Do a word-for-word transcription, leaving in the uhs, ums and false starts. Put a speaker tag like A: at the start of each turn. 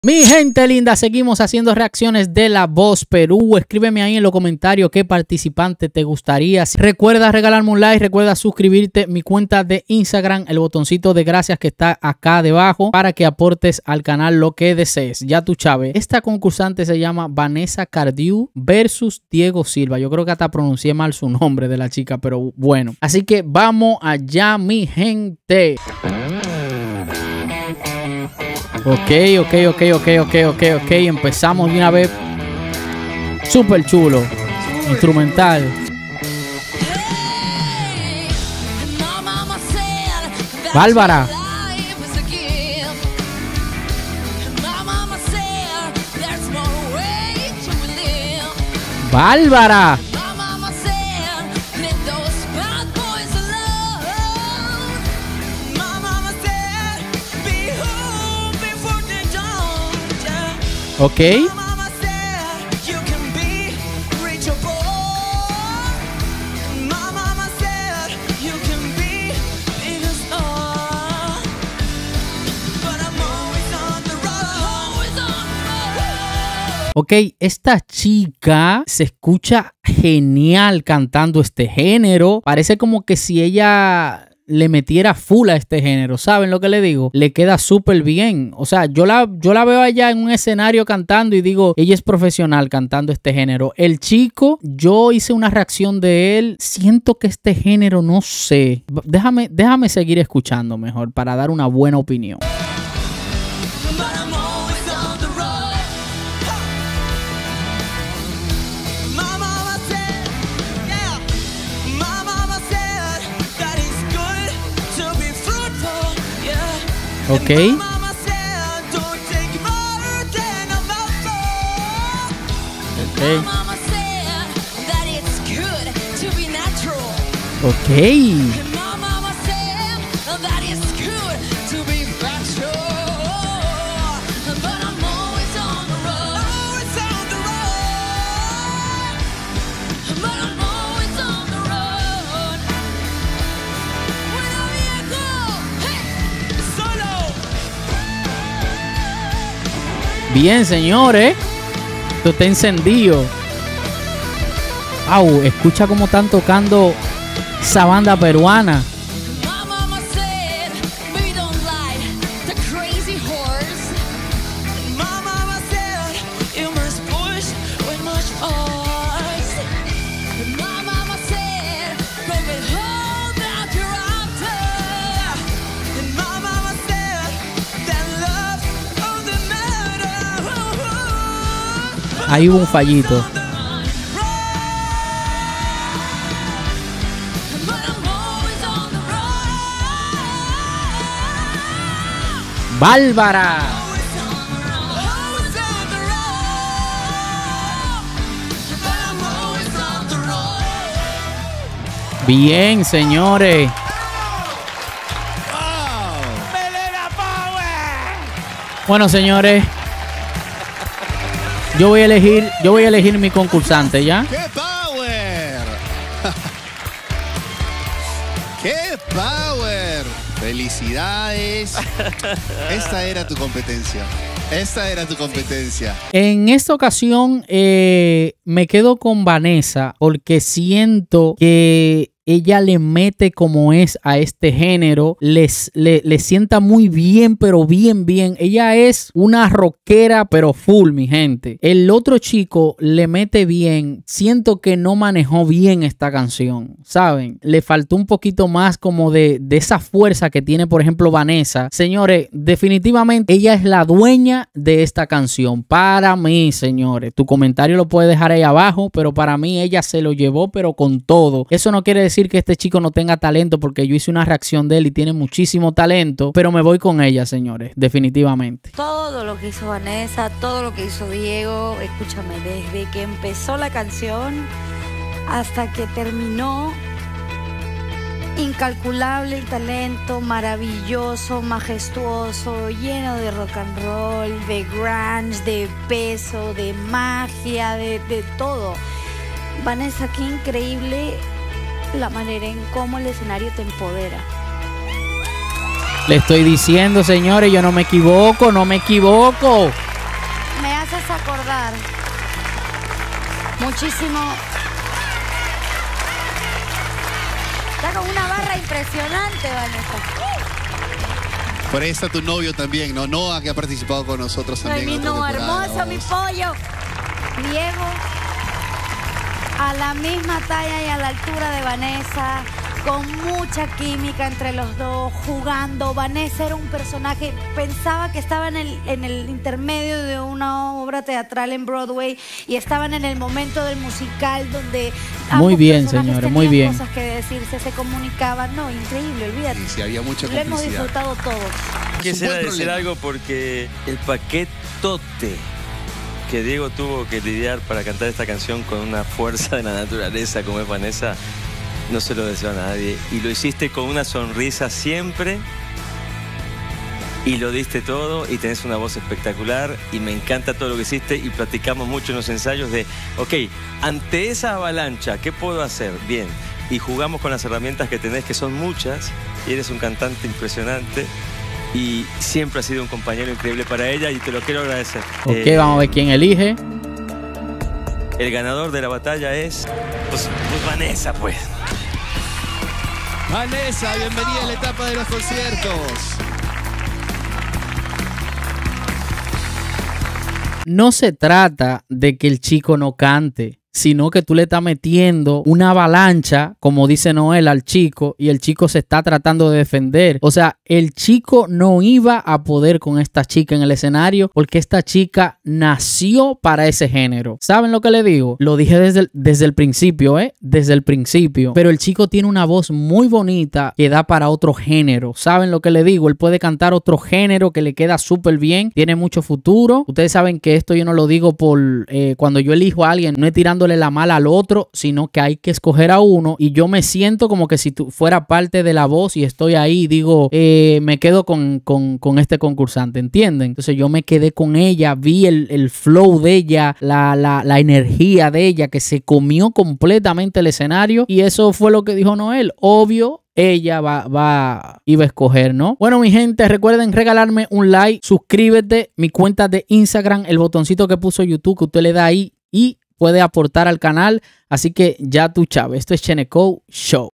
A: Mi gente linda, seguimos haciendo reacciones de La Voz Perú. Escríbeme ahí en los comentarios qué participante te gustaría. Recuerda regalarme un like, recuerda suscribirte. Mi cuenta de Instagram, el botoncito de gracias que está acá debajo para que aportes al canal lo que desees. Ya tú sabes. Esta concursante se llama Vanessa Cardiu versus Diego Silva. Yo creo que hasta pronuncié mal su nombre de la chica, pero bueno. Así que vamos allá, mi gente. Ok, ok, ok, ok, ok, ok, ok. Empezamos de una vez. Súper chulo. Instrumental. Bárbara. Bárbara. Ok. Ok, esta chica se escucha genial cantando este género. Parece como que si ella le metiera full a este género, ¿saben lo que le digo? Le queda súper bien. O sea, yo la, yo la veo allá en un escenario cantando y digo, ella es profesional cantando este género. El chico, yo hice una reacción de él. Siento que este género, no sé. Déjame, déjame seguir escuchando mejor para dar una buena opinión. Ok. Ok. Ok. Bien, señores. Esto está encendido. Wow, escucha cómo están tocando esa banda peruana. Ahí hubo un fallito. Bárbara. Bien, señores. Bueno, señores. Yo voy a elegir, yo voy a elegir mi concursante, ¿ya?
B: ¡Qué power! ¡Qué power! ¡Felicidades! Esta era tu competencia. Esta era tu competencia.
A: En esta ocasión eh, me quedo con Vanessa porque siento que ella le mete como es a este género, les, le, le sienta muy bien, pero bien, bien. Ella es una rockera, pero full, mi gente. El otro chico le mete bien. Siento que no manejó bien esta canción, ¿saben? Le faltó un poquito más como de, de esa fuerza que tiene, por ejemplo, Vanessa. Señores, definitivamente ella es la dueña de esta canción. Para mí, señores. Tu comentario lo puedes dejar ahí abajo, pero para mí ella se lo llevó, pero con todo. Eso no quiere decir que este chico no tenga talento, porque yo hice una reacción de él y tiene muchísimo talento, pero me voy con ella, señores, definitivamente.
C: Todo lo que hizo Vanessa, todo lo que hizo Diego, escúchame, desde que empezó la canción hasta que terminó, incalculable el talento, maravilloso, majestuoso, lleno de rock and roll, de grunge, de peso, de magia, de, de todo. Vanessa, qué increíble la manera en cómo el escenario te empodera.
A: Le estoy diciendo, señores, yo no me equivoco, no me equivoco.
C: haces acordar muchísimo. Está con una barra impresionante, Vanessa.
B: Por ahí está tu novio también, ¿no? Noah, que ha participado con nosotros también.
C: Ay, mi Noah, hermoso, vamos. Mi pollo. Diego, a la misma talla y a la altura de Vanessa, con mucha química entre los dos, jugando. Vanessa era un personaje, pensaba que estaba en el, en el intermedio de una obra teatral en Broadway y estaban en el momento del musical donde
A: muy bien, señores, muy bien.
C: Cosas que decirse, se comunicaban. No, increíble, olvídate.
B: Sí, sí, había mucha complicidad.
C: Lo hemos disfrutado todos.
D: Quisiera decir algo porque el paquetote que Diego tuvo que lidiar para cantar esta canción con una fuerza de la naturaleza como es Vanessa, no se lo deseo a nadie. Y lo hiciste con una sonrisa siempre y lo diste todo y tenés una voz espectacular y me encanta todo lo que hiciste y platicamos mucho en los ensayos de, ok, ante esa avalancha, ¿qué puedo hacer? Bien, y jugamos con las herramientas que tenés, que son muchas, y eres un cantante impresionante y siempre has sido un compañero increíble para ella y te lo quiero agradecer.
A: Ok, eh, vamos a ver quién elige.
D: El ganador de la batalla es pues, pues Vanessa, pues.
B: Vanessa, bienvenida a la etapa de los conciertos.
A: No se trata de que el chico no cante, sino que tú le estás metiendo una avalancha, como dice Noel, al chico, y el chico se está tratando de defender. O sea, el chico no iba a poder con esta chica en el escenario porque esta chica nació para ese género. ¿Saben lo que le digo? Lo dije desde el, desde el principio, ¿eh? Desde el principio. Pero el chico tiene una voz muy bonita que da para otro género. ¿Saben lo que le digo? Él puede cantar otro género que le queda súper bien. Tiene mucho futuro. Ustedes saben que esto yo no lo digo por... Eh, cuando yo elijo a alguien, no es tirando la mala al otro, sino que hay que escoger a uno y yo me siento como que si tú fuera parte de la voz y estoy ahí y digo, eh, me quedo con, con, con este concursante, ¿entienden? Entonces yo me quedé con ella, vi el, el flow de ella, la, la, la energía de ella que se comió completamente el escenario y eso fue lo que dijo Noel, obvio. Ella va, va, iba a escoger, ¿no? Bueno, mi gente, recuerden regalarme un like, suscríbete, mi cuenta de Instagram, el botoncito que puso YouTube que usted le da ahí y puede aportar al canal, así que ya tú, chavo, esto es Cheneco Show.